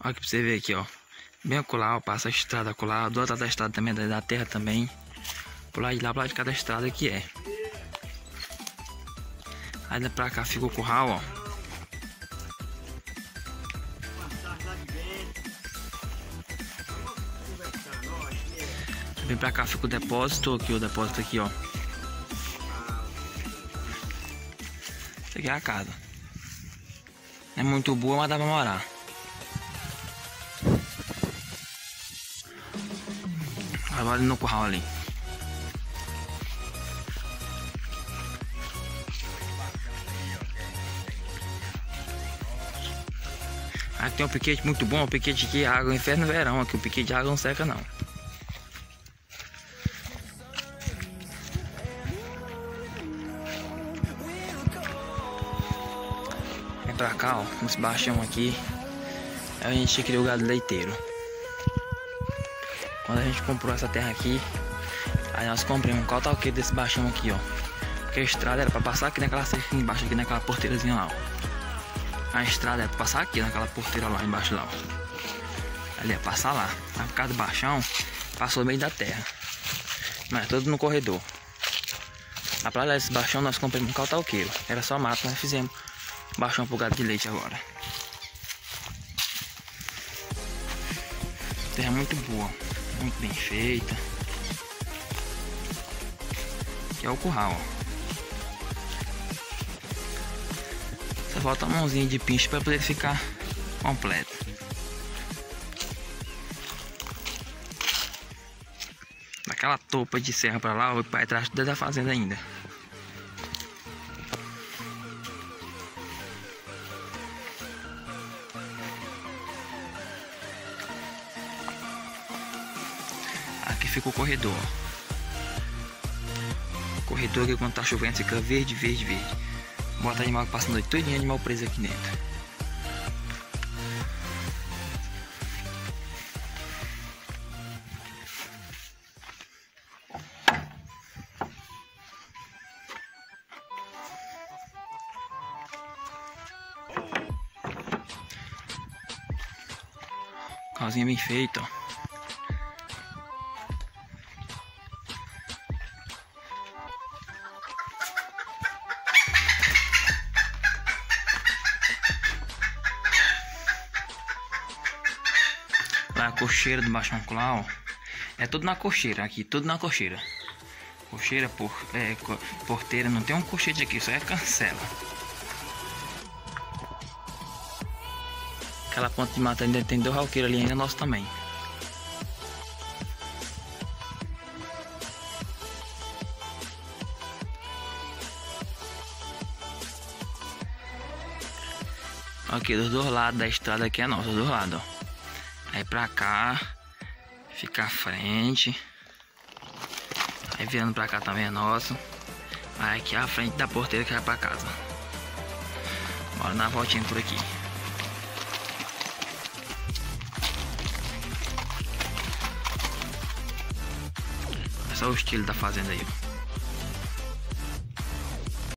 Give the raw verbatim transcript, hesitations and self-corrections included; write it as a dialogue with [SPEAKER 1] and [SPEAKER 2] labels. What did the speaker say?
[SPEAKER 1] Olha aqui pra você ver aqui, ó. Bem acolá, ó, passa a estrada acolá. Do outro lado da estrada também, da terra também. Por lá de lá, por lá de cada estrada que é. Aí pra cá fica o curral, ó. Vem pra cá fica o depósito aqui, o depósito aqui, ó. Isso aqui é a casa. Não é muito boa, mas dá pra morar. Agora no curral ali. Aqui tem um piquete muito bom, o piquete aqui, água inferno verão, aqui o piquete de água não seca não. Vem pra cá, ó, nesse baixão aqui, a gente criou o gado leiteiro. Quando a gente comprou essa terra aqui, aí nós compramos um cautalqueiro desse baixão aqui, ó. Porque a estrada era pra passar aqui naquela cerca aqui embaixo, aqui naquela porteirazinha lá, ó. A estrada é pra passar aqui naquela porteira lá embaixo lá, ó. Ali é passar lá. Mas por causa do baixão, passou no meio da terra. Mas tudo no corredor. Na praia desse baixão nós compramos um cautalqueiro. Era só mato, nós fizemos baixão pro gado de leite agora. Terra muito boa, muito bem feita. Aqui é o curral, ó. Só falta uma mãozinha de pinche para poder ficar completo. Daquela topa de serra para lá, o pai atrás tudo da fazenda ainda. Aqui fica o corredor. O corredor que quando tá chovendo fica verde, verde, verde. Bota animal passando a noite todinha, animal preso aqui dentro. Casinha bem feita, ó. Lá a cocheira do baixão lá, ó. É tudo na cocheira aqui, tudo na cocheira. Cocheira, por, é, porteira, não tem um cochete aqui, só é cancela. Aquela ponta de mata ainda tem dois alqueiros ali, ainda é nosso também. Aqui dos dois lados da estrada aqui é nosso, dos dois lados, ó. Aí pra cá fica a frente. Aí virando pra cá também é nosso. Aí aqui é a frente da porteira que vai pra casa. Bora dar uma voltinha por aqui. Esse é o estilo da fazenda aí, ó.